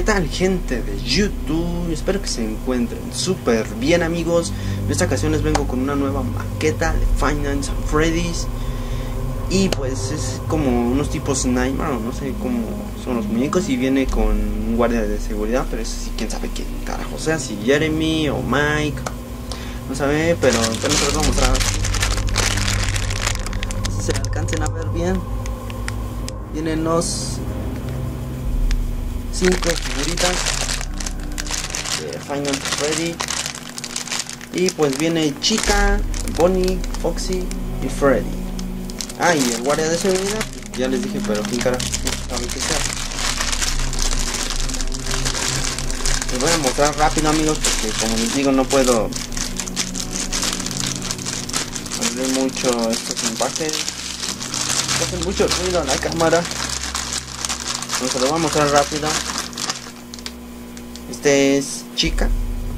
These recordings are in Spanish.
¿Qué tal, gente de YouTube? Espero que se encuentren súper bien, amigos. En esta ocasión les vengo con una nueva maqueta de Five Nights at Freddy's. Y pues es como unos tipos Nightmare, o no sé cómo son los muñecos. Y viene con un guardia de seguridad, pero eso sí, quién sabe quién carajo sea, si Jeremy o Mike, no sabe, pero apenas se los voy a mostrar. No sé si se alcancen a ver bien. Vienen los 5 figuritas de Five Nights at Freddy. Y pues viene Chica, Bonnie, Foxy y Freddy. Ah, y el guardia de seguridad, ya les dije, pero quién carajo sabe qué sea. Les voy a mostrar rápido, amigos, porque como les digo no puedo abrir mucho estos empaques. Hacen mucho ruido en la cámara. Entonces lo voy a mostrar rápido. Este es Chica.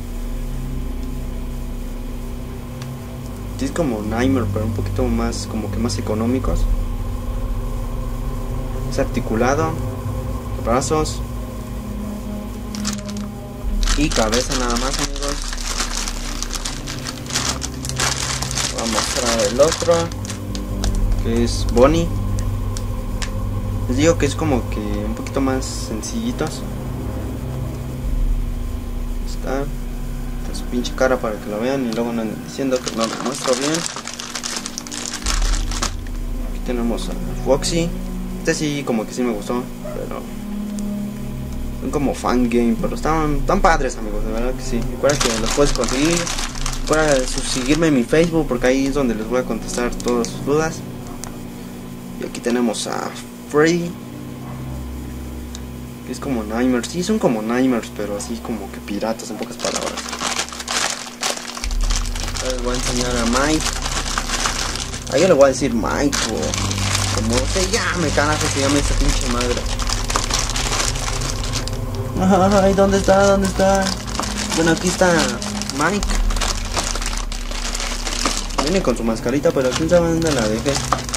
Este es como Nightmare, pero un poquito más, como que más económicos. Es articulado, brazos y cabeza nada más, amigos. Voy a mostrar el otro, que es Bonnie. Les digo que es como que un poquito más sencillitos. Está su pinche cara para que lo vean y luego no anden diciendo que no lo muestro bien. Aquí tenemos a Foxy. Este sí como que sí me gustó, pero son como fan game, pero están tan padres, amigos, de verdad que sí. Recuerda que los puedes conseguir. Recuerda seguirme en mi Facebook, porque ahí es donde les voy a contestar todas sus dudas. Y aquí tenemos a Freddy, que es como Nightmares. Sí, son como Nightmares, pero así como que piratas, en pocas palabras. Ahora les voy a enseñar a Mike. Ahí yo le voy a decir Mike, o como se llame, carajo, se llame esta pinche madre. Ay, ¿dónde está? ¿Dónde está? Bueno, aquí está Mike. Viene con su mascarita, pero quién sabe dónde la dejé.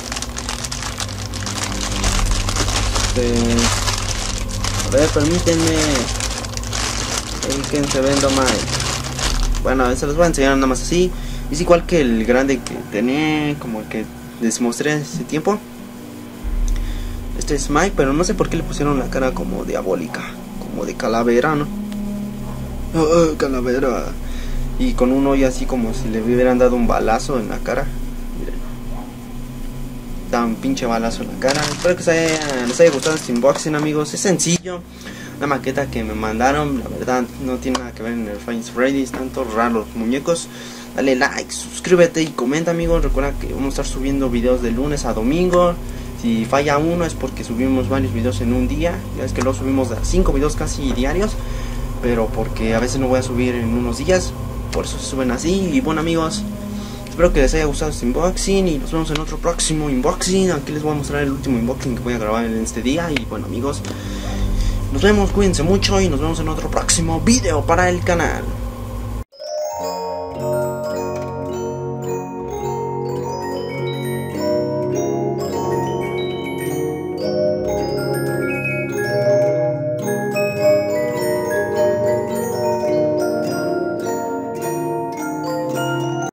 A ver, permítanme. El que se venda Mike. Bueno, se los voy a enseñar nada más así. Es igual que el grande que tenía, como el que les mostré hace tiempo. Este es Mike, pero no sé por qué le pusieron la cara como diabólica, como de calavera, ¿no? Calavera. Y con un hoyo así como si le hubieran dado un balazo en la cara. Miren, da un pinche balazo en la cara. Espero que les haya gustado este unboxing, amigos. Es sencillo, una maqueta que me mandaron. La verdad no tiene nada que ver en el Five Nights at Freddy's. Están todos raros los muñecos. Dale like, suscríbete y comenta, amigos. Recuerda que vamos a estar subiendo videos de lunes a domingo. Si falla uno es porque subimos varios videos en un día. Ya es que luego subimos 5 videos casi diarios, pero porque a veces no voy a subir en unos días, por eso se suben así. Y bueno, amigos, espero que les haya gustado este unboxing y nos vemos en otro próximo unboxing. Aquí les voy a mostrar el último unboxing que voy a grabar en este día. Y bueno, amigos, nos vemos, cuídense mucho y nos vemos en otro próximo video para el canal.